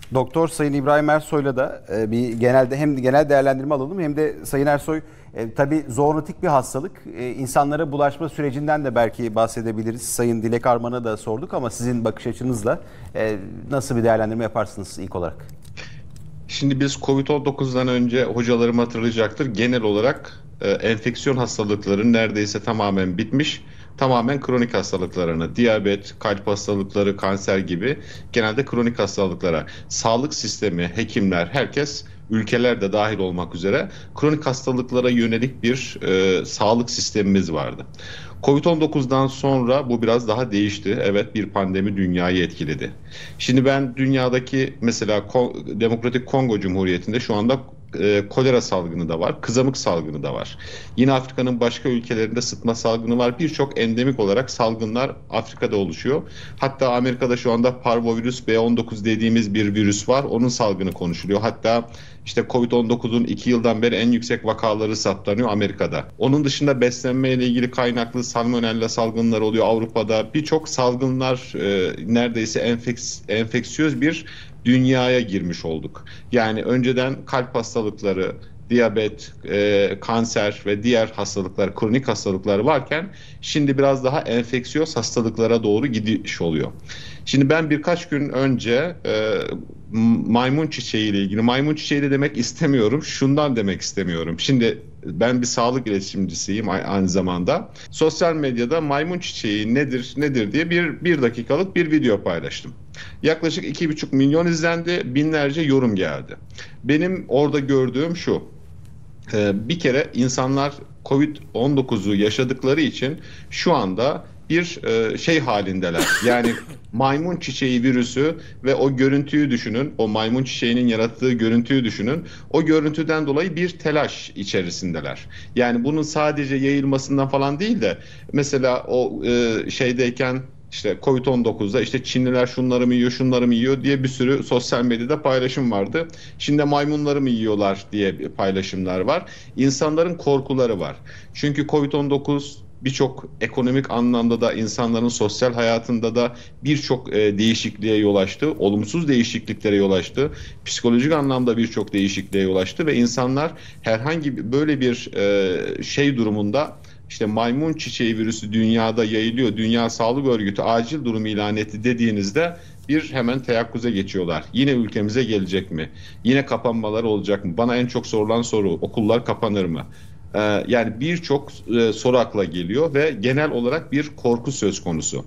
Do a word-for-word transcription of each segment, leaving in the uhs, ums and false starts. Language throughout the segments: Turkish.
Doktor Sayın İbrahim Ersoy'la da e, bir genelde hem genel değerlendirme alalım hem de Sayın Ersoy e, tabii zoonotik bir hastalık. E, insanlara bulaşma sürecinden de belki bahsedebiliriz. Sayın Dilek Arman'a da sorduk ama sizin bakış açınızla e, nasıl bir değerlendirme yaparsınız ilk olarak? Şimdi biz kovid on dokuzdan önce hocalarım hatırlayacaktır. Genel olarak e, enfeksiyon hastalıkları neredeyse tamamen bitmiş. Tamamen kronik hastalıklarına, diyabet, kalp hastalıkları, kanser gibi genelde kronik hastalıklara, sağlık sistemi, hekimler, herkes ülkeler de dahil olmak üzere kronik hastalıklara yönelik bir e, sağlık sistemimiz vardı. kovid on dokuzdan sonra bu biraz daha değişti. Evet, bir pandemi dünyayı etkiledi. Şimdi ben dünyadaki mesela Ko- Demokratik Kongo Cumhuriyeti'nde şu anda e, kolera salgını da var, kızamık salgını da var. Yine Afrika'nın başka ülkelerinde sıtma salgını var. Birçok endemik olarak salgınlar Afrika'da oluşuyor. Hatta Amerika'da şu anda parvovirüs B on dokuz dediğimiz bir virüs var. Onun salgını konuşuluyor. Hatta işte kovid on dokuzun iki yıldan beri en yüksek vakaları saptanıyor Amerika'da. Onun dışında beslenme ile ilgili kaynaklı salmonella salgınları oluyor Avrupa'da. Birçok salgınlar e, neredeyse enfeks, enfeksiyöz bir dünyaya girmiş olduk. Yani önceden kalp hastalıkları, diyabet, e, kanser ve diğer hastalıklar, kronik hastalıklar varken şimdi biraz daha enfeksiyöz hastalıklara doğru gidiş oluyor. Şimdi ben birkaç gün önce e, maymun çiçeği ile ilgili, maymun çiçeği de demek istemiyorum, şundan demek istemiyorum. Şimdi ben bir sağlık iletişimcisiyim aynı zamanda. Sosyal medyada maymun çiçeği nedir nedir diye bir, bir dakikalık bir video paylaştım. Yaklaşık iki buçuk milyon izlendi, binlerce yorum geldi. Benim orada gördüğüm şu: Ee, bir kere insanlar kovid on dokuzu yaşadıkları için şu anda bir e, şey halindeler. Yani maymun çiçeği virüsü ve o görüntüyü düşünün. O maymun çiçeğinin yarattığı görüntüyü düşünün. O görüntüden dolayı bir telaş içerisindeler. Yani bunun sadece yayılmasından falan değil de mesela o e, şeydeyken, işte kovid on dokuzda işte Çinliler şunları mı yiyor, şunları mı yiyor diye bir sürü sosyal medyada paylaşım vardı. Şimdi maymunları mı yiyorlar diye paylaşımlar var. İnsanların korkuları var. Çünkü kovid on dokuz birçok ekonomik anlamda da insanların sosyal hayatında da birçok e, değişikliğe yol açtı. Olumsuz değişikliklere yol açtı. Psikolojik anlamda birçok değişikliğe yol açtı ve insanlar herhangi böyle bir e, şey durumunda, işte maymun çiçeği virüsü dünyada yayılıyor, Dünya Sağlık Örgütü acil durum ilan etti dediğinizde bir hemen teyakkuza geçiyorlar. Yine ülkemize gelecek mi? Yine kapanmalar olacak mı? Bana en çok sorulan soru, okullar kapanır mı? Ee, yani birçok e, soru akla geliyor ve genel olarak bir korku söz konusu.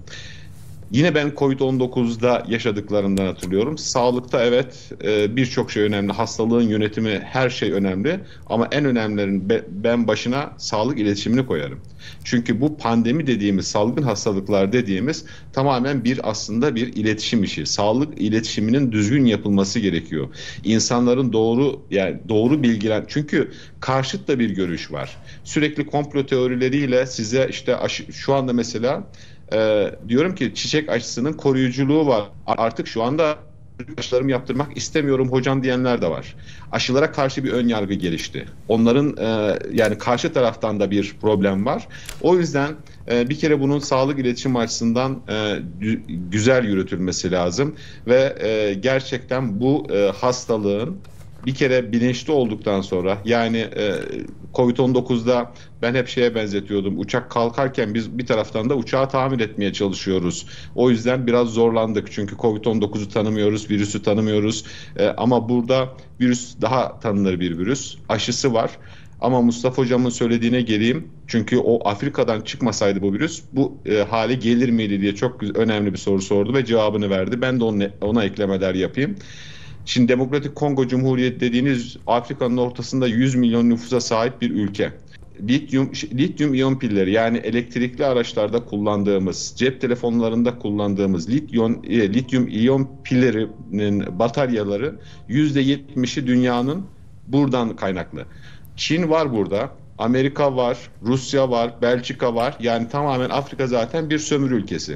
Yine ben kovid on dokuzda yaşadıklarımdan hatırlıyorum. Sağlıkta evet, e, birçok şey önemli. Hastalığın yönetimi, her şey önemli. Ama en önemlilerin ben başına sağlık iletişimini koyarım. Çünkü bu pandemi dediğimiz, salgın hastalıklar dediğimiz tamamen bir aslında bir iletişim işi. Sağlık iletişiminin düzgün yapılması gerekiyor. İnsanların doğru, yani doğru bilgiler. Çünkü karşıt da bir görüş var. Sürekli komplo teorileriyle size işte aşı, şu anda mesela Ee, diyorum ki çiçek aşısının koruyuculuğu var. Artık şu anda aşılarımı yaptırmak istemiyorum hocam diyenler de var. Aşılara karşı bir ön yargı gelişti. Onların e, yani karşı taraftan da bir problem var. O yüzden e, bir kere bunun sağlık iletişim açısından e, güzel yürütülmesi lazım ve e, gerçekten bu e, hastalığın bir kere bilinçli olduktan sonra, yani e, kovid on dokuzda ben hep şeye benzetiyordum. Uçak kalkarken biz bir taraftan da uçağı tamir etmeye çalışıyoruz. O yüzden biraz zorlandık. Çünkü kovid on dokuzu tanımıyoruz, virüsü tanımıyoruz. E, ama burada virüs daha tanınır bir virüs. Aşısı var. Ama Mustafa Hocam'ın söylediğine geleyim. Çünkü o Afrika'dan çıkmasaydı bu virüs bu e, hale gelir miydi diye çok önemli bir soru sordu ve cevabını verdi. Ben de ona, ona eklemeler yapayım. Şimdi Demokratik Kongo Cumhuriyeti dediğiniz Afrika'nın ortasında yüz milyon nüfusa sahip bir ülke. Lityum, lityum iyon pilleri, yani elektrikli araçlarda kullandığımız, cep telefonlarında kullandığımız lityum, e, lityum iyon pillerinin bataryaları yüzde yetmişi dünyanın buradan kaynaklı. Çin var burada, Amerika var, Rusya var, Belçika var. Yani tamamen Afrika zaten bir sömürü ülkesi.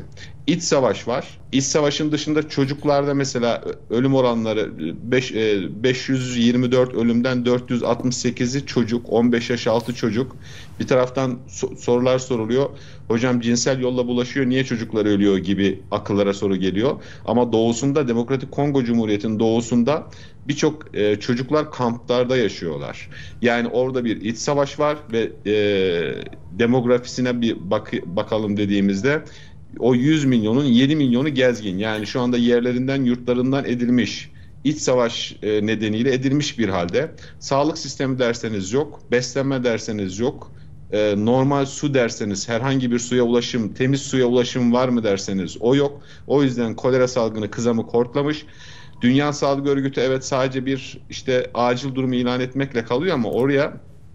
İç savaş var. İç savaşın dışında çocuklarda mesela ölüm oranları beş, e, beş yüz yirmi dört ölümden dört yüz altmış sekizi çocuk, on beş yaş altı çocuk. Bir taraftan so- sorular soruluyor. Hocam cinsel yolla bulaşıyor, niye çocuklar ölüyor gibi akıllara soru geliyor. Ama doğusunda, Demokratik Kongo Cumhuriyeti'nin doğusunda birçok e, çocuklar kamplarda yaşıyorlar. Yani orada bir iç savaş var ve e, demografisine bir bak bakalım dediğimizde o yüz milyonun yedi milyonu gezgin. Yani şu anda yerlerinden, yurtlarından edilmiş. İç savaş e, nedeniyle edilmiş bir halde. Sağlık sistemi derseniz yok, beslenme derseniz yok. E, normal su derseniz, herhangi bir suya ulaşım, temiz suya ulaşım var mı derseniz o yok. O yüzden kolera salgını kızamık hortlamış. Dünya Sağlık Örgütü evet sadece bir işte acil durumu ilan etmekle kalıyor ama oraya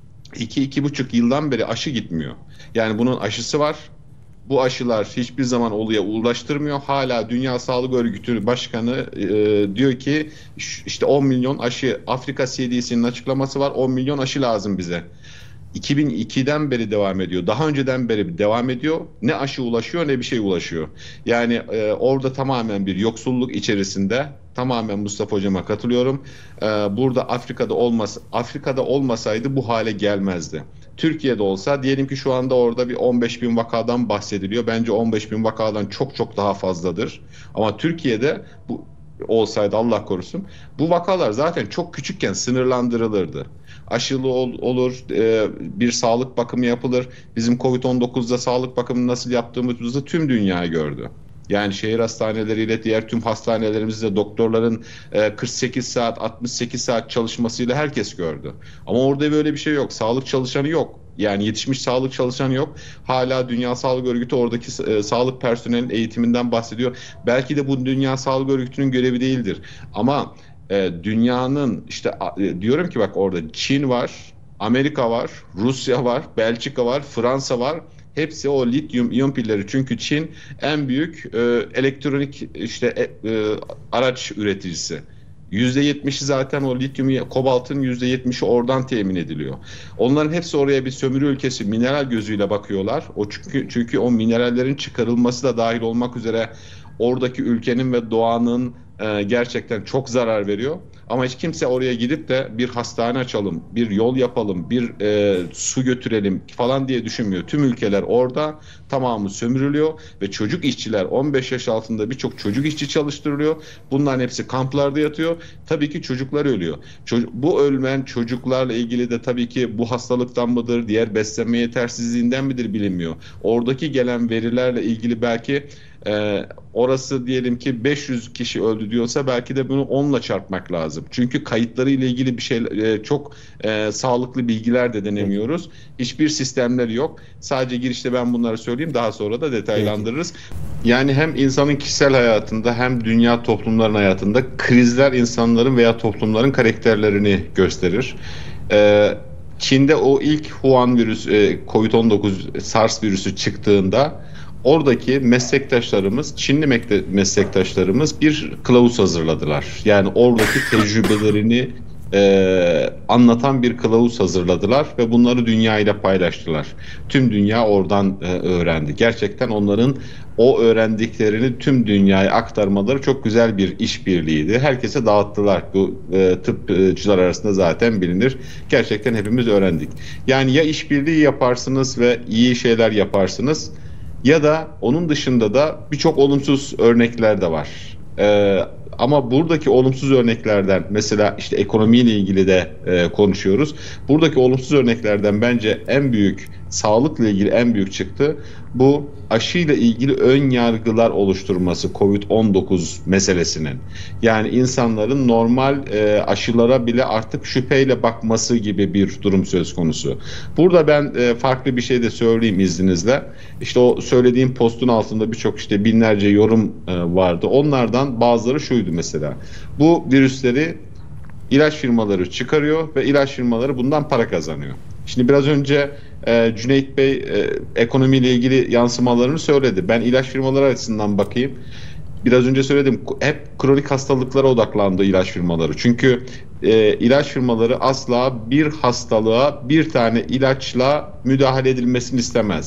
iki iki buçuk yıldan beri aşı gitmiyor. Yani bunun aşısı var. Bu aşılar hiçbir zaman oluya ulaştırmıyor. Hala Dünya Sağlık Örgütü Başkanı e, diyor ki işte on milyon aşı, Afrika C D C'nin açıklaması var, on milyon aşı lazım bize. iki bin ikiden beri devam ediyor. Daha önceden beri devam ediyor. Ne aşı ulaşıyor ne bir şey ulaşıyor. Yani e, orada tamamen bir yoksulluk içerisinde. Tamamen Mustafa Hocam'a katılıyorum. E, burada Afrika'da olmaz, Afrika'da olmasaydı bu hale gelmezdi. Türkiye'de olsa diyelim ki şu anda orada bir on beş bin vakadan bahsediliyor. Bence on beş bin vakadan çok çok daha fazladır. Ama Türkiye'de bu olsaydı Allah korusun bu vakalar zaten çok küçükken sınırlandırılırdı. Aşılı ol, olur, e, bir sağlık bakımı yapılır. Bizim kovid on dokuzda sağlık bakımını nasıl yaptığımızı tüm dünya gördü. Yani şehir hastaneleriyle diğer tüm hastanelerimizde doktorların e, kırk sekiz saat, altmış sekiz saat çalışmasıyla herkes gördü. Ama orada böyle bir şey yok. Sağlık çalışanı yok. Yani yetişmiş sağlık çalışanı yok. Hala Dünya Sağlık Örgütü oradaki e, sağlık personelinin eğitiminden bahsediyor. Belki de bu Dünya Sağlık Örgütü'nün görevi değildir. Ama e, dünyanın işte e, diyorum ki bak orada Çin var, Amerika var, Rusya var, Belçika var, Fransa var. Hepsi o lityum iyon pilleri. Çünkü Çin en büyük e, elektronik işte e, e, araç üreticisi. yüzde yetmişi zaten o lityum, kobaltın yüzde yetmişi oradan temin ediliyor. Onların hepsi oraya bir sömürü ülkesi, mineral gözüyle bakıyorlar. O çünkü çünkü o minerallerin çıkarılması da dahil olmak üzere oradaki ülkenin ve doğanın e, gerçekten çok zarar veriyor. Ama hiç kimse oraya gidip de bir hastane açalım, bir yol yapalım, bir e, su götürelim falan diye düşünmüyor. Tüm ülkeler orada, tamamı sömürülüyor ve çocuk işçiler, on beş yaş altında birçok çocuk işçi çalıştırılıyor. Bunların hepsi kamplarda yatıyor. Tabii ki çocuklar ölüyor. Çocuk, bu ölmen çocuklarla ilgili de tabii ki bu hastalıktan mıdır, diğer beslenme yetersizliğinden midir bilinmiyor. Oradaki gelen verilerle ilgili belki Ee, orası diyelim ki beş yüz kişi öldü diyorsa belki de bunu onla çarpmak lazım. Çünkü kayıtları ile ilgili bir şey e, çok e, sağlıklı bilgiler de denemiyoruz. Hiçbir sistemleri yok. Sadece girişte ben bunları söyleyeyim, daha sonra da detaylandırırız. Yani hem insanın kişisel hayatında hem dünya toplumların hayatında krizler insanların veya toplumların karakterlerini gösterir. Ee, Çin'de o ilk Wuhan virüs, e, kovid on dokuz SARS virüsü çıktığında oradaki meslektaşlarımız, Çinli meslektaşlarımız bir kılavuz hazırladılar. Yani oradaki tecrübelerini e, anlatan bir kılavuz hazırladılar ve bunları dünya ile paylaştılar. Tüm dünya oradan e, öğrendi. Gerçekten onların o öğrendiklerini tüm dünyaya aktarmaları çok güzel bir işbirliğiydi. Herkese dağıttılar. Bu e, tıpçılar arasında zaten bilinir. Gerçekten hepimiz öğrendik. Yani ya işbirliği yaparsınız ve iyi şeyler yaparsınız, ya da onun dışında da birçok olumsuz örnekler de var. Ee, ama buradaki olumsuz örneklerden, mesela işte ekonomiyle ilgili de e, konuşuyoruz. Buradaki olumsuz örneklerden bence en büyük, sağlıkla ilgili en büyük çıktı bu aşıyla ilgili ön yargılar oluşturması kovid on dokuz meselesinin. Yani insanların normal e, aşılara bile artık şüpheyle bakması gibi bir durum söz konusu. Burada ben e, farklı bir şey de söyleyeyim izninizle. İşte o söylediğim postun altında birçok işte binlerce yorum e, vardı. Onlardan bazıları şuydu mesela. Bu virüsleri ilaç firmaları çıkarıyor ve ilaç firmaları bundan para kazanıyor. Şimdi biraz önce e, Cüneyt Bey e, ekonomiyle ilgili yansımalarını söyledi. Ben ilaç firmaları açısından bakayım. Biraz önce söyledim, hep kronik hastalıklara odaklandı ilaç firmaları. Çünkü e, ilaç firmaları asla bir hastalığa bir tane ilaçla müdahale edilmesini istemez.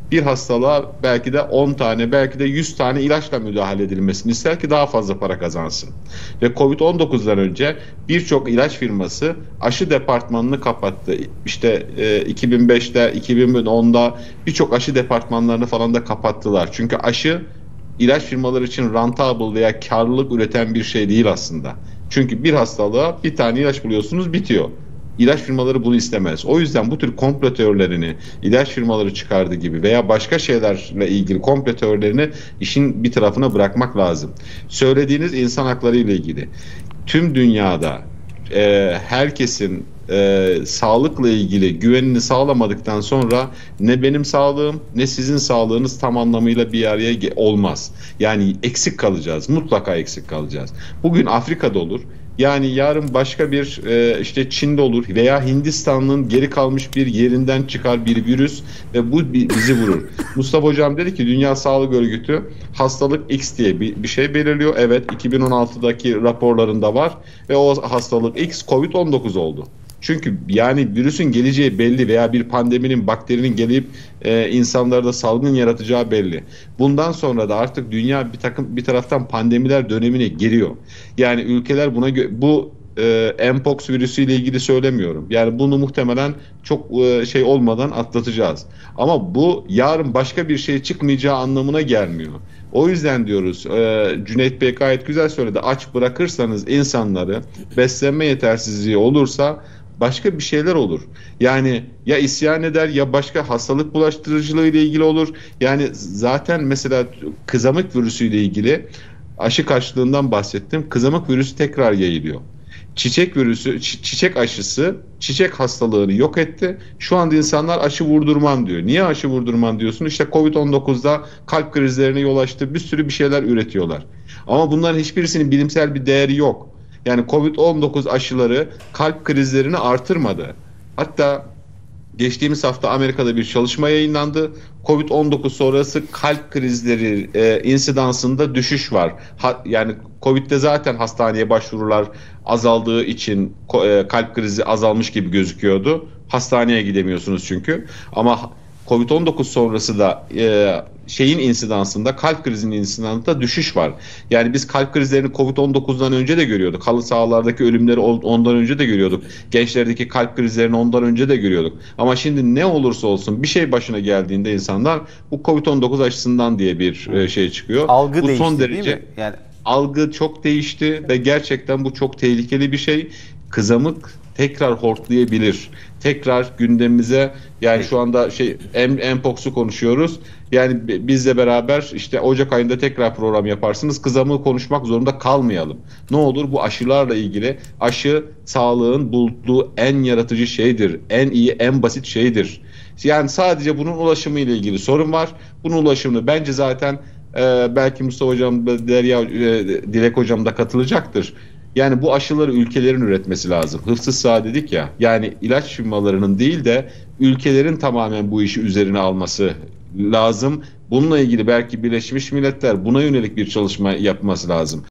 bir hastalığa belki de on tane, belki de yüz tane ilaçla müdahale edilmesini ister ki daha fazla para kazansın. Ve Covid on dokuzdan önce birçok ilaç firması aşı departmanını kapattı. İşte e, iki bin beşte, iki bin onda birçok aşı departmanlarını falan da kapattılar. Çünkü aşı ilaç firmaları için rentable veya karlılık üreten bir şey değil aslında. Çünkü bir hastalığa bir tane ilaç buluyorsunuz, bitiyor. İlaç firmaları bunu istemez. O yüzden bu tür komplo teorilerini ilaç firmaları çıkardığı gibi veya başka şeylerle ilgili komplo teorilerini işin bir tarafına bırakmak lazım. Söylediğiniz insan hakları ile ilgili tüm dünyada e, herkesin e, sağlıkla ilgili güvenini sağlamadıktan sonra ne benim sağlığım ne sizin sağlığınız tam anlamıyla bir araya olmaz. Yani eksik kalacağız. Mutlaka eksik kalacağız. Bugün Afrika'da olur. Yani yarın başka bir e, işte Çin'de olur veya Hindistan'ın geri kalmış bir yerinden çıkar bir virüs ve bu bizi vurur. Mustafa Hocam dedi ki Dünya Sağlık Örgütü hastalık X diye bir, bir şey belirliyor. Evet, iki bin on altıdaki raporlarında var ve o hastalık X Covid on dokuz oldu. Çünkü yani virüsün geleceği belli veya bir pandeminin, bakterinin gelip e, insanlarda salgın yaratacağı belli. Bundan sonra da artık dünya bir takım bir taraftan pandemiler dönemine giriyor. Yani ülkeler buna bu e, Mpox virüsüyle ilgili söylemiyorum. Yani bunu muhtemelen çok e, şey olmadan atlatacağız. Ama bu yarın başka bir şey çıkmayacağı anlamına gelmiyor. O yüzden diyoruz, e, Cüneyt Bey gayet güzel söyledi. Aç bırakırsanız insanları, beslenme yetersizliği olursa başka bir şeyler olur. Yani ya isyan eder ya başka hastalık bulaştırıcılığı ile ilgili olur. Yani zaten mesela kızamık virüsü ile ilgili aşı karşılığından bahsettim. Kızamık virüsü tekrar yayılıyor. Çiçek virüsü, çiçek aşısı çiçek hastalığını yok etti. Şu anda insanlar aşı vurdurmam diyor. Niye aşı vurdurmam diyorsun? İşte Covid on dokuzda kalp krizlerine yol açtı. Bir sürü bir şeyler üretiyorlar. Ama bunların hiçbirisinin bilimsel bir değeri yok. Yani Covid on dokuz aşıları kalp krizlerini artırmadı. Hatta geçtiğimiz hafta Amerika'da bir çalışma yayınlandı. Covid on dokuz sonrası kalp krizleri e, insidansında düşüş var. Ha, yani Covid'de zaten hastaneye başvurular azaldığı için e, kalp krizi azalmış gibi gözüküyordu. Hastaneye gidemiyorsunuz çünkü. Ama Covid on dokuz sonrası da e, şeyin insidansında, kalp krizinin insidansında düşüş var. Yani biz kalp krizlerini Covid on dokuzdan önce de görüyorduk. Halı sahalardaki ölümleri ondan önce de görüyorduk. Gençlerdeki kalp krizlerini ondan önce de görüyorduk. Ama şimdi ne olursa olsun bir şey başına geldiğinde insanlar bu Covid on dokuz aşısından diye bir e, şey çıkıyor. Algı bu değişti son derece, değil mi? Yani algı çok değişti ve gerçekten bu çok tehlikeli bir şey. Kızamık tekrar hortlayabilir. Tekrar gündemimize, yani şu anda şey Mpox'u konuşuyoruz. Yani bizle beraber işte Ocak ayında tekrar program yaparsınız. Kızamığı konuşmak zorunda kalmayalım. Ne olur, bu aşılarla ilgili, aşı sağlığın bulduğu en yaratıcı şeydir. En iyi, en basit şeydir. Yani sadece bunun ulaşımı ile ilgili sorun var. Bunun ulaşımını bence zaten e, belki Mustafa Hocam, Derya, e, Dilek Hocam da katılacaktır. Yani bu aşıları ülkelerin üretmesi lazım. Hıfzı saha dedik ya. Yani ilaç firmalarının değil de ülkelerin tamamen bu işi üzerine alması lazım. Bununla ilgili belki Birleşmiş Milletler buna yönelik bir çalışma yapması lazım.